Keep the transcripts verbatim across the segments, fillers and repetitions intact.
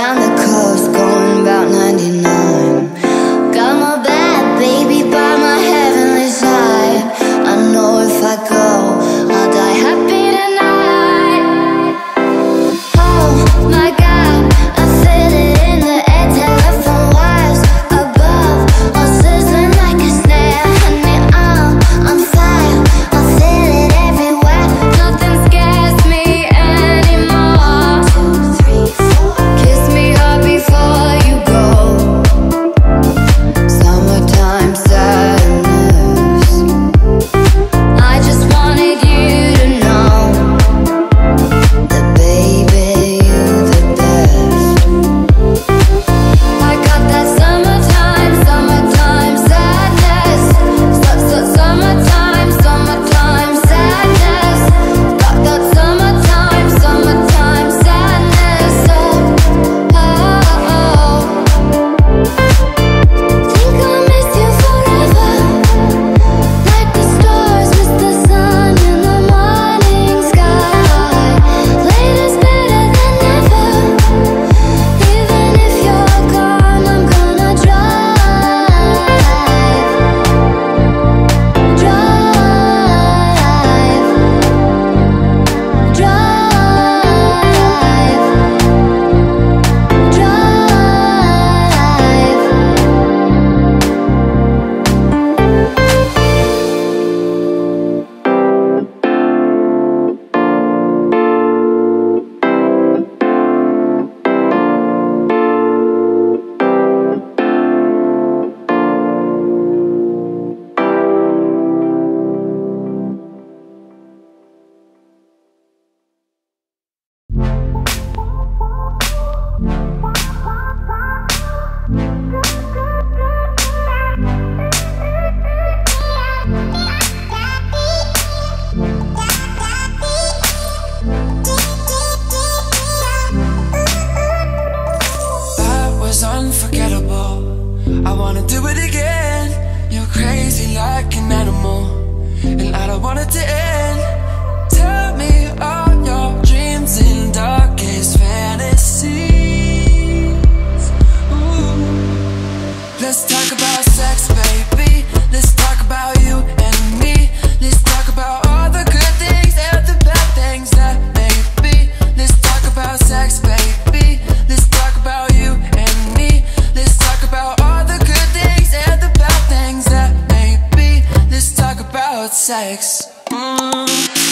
down the coast, going about ninety-nine. Got my bad baby by my heavenly side. I know if I go, I'll die happy tonight. Oh my God, I feel it in the air, telephone wires above, all sizzling like a snare. Honey, I'm on fire, I feel it everywhere. Nothing scares me anymore. Two, three, four. Kiss me hard before you go. Summertime sadness. I just wanted you to know that baby, you're the best. I got that summertime, summertime sadness. Su- su- Summertime, summertime sadness. Got that summertime, summertime sadness. Oh, oh, oh. Think I'll miss you forever, like the stars miss the sun in the morning sky. Later's better than never. Even if you're gone, I'm gonna drive, drive, drive, That was unforgettable. I wanna do it again. You're crazy like an animal, and I don't want it to end. Tell me all your dreams and darkest fantasies. Ooh. Let's talk about sex, baby. Let's talk about you and me. Let's talk about all the good things and the bad things that may be. Let's talk about sex, baby. Let's talk about you and me. Let's talk about all the good things and the bad things that may be. Let's talk about sex. Mm.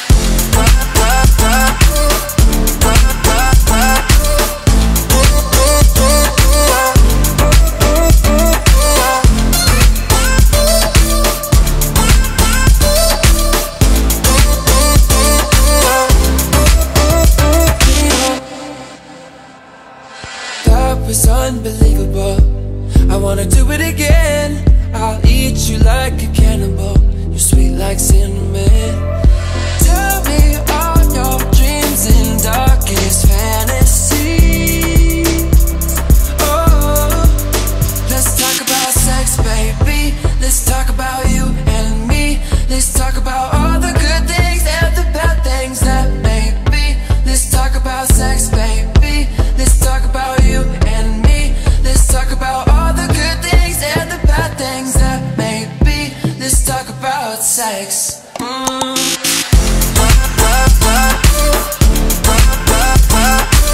That was unbelievable. I wanna do it again. I'll eat you like a cannibal. You're sweet like cinnamon. Tell me all your dreams and darkest fantasies. Oh, let's talk about sex, baby. Let's talk about you and me. Let's talk about all the good things and the bad things that may be. Let's talk about sex, baby. Let's talk about you and me. Let's talk about all the good things and the bad things that may be. Let's talk about sex. Mm.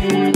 Thank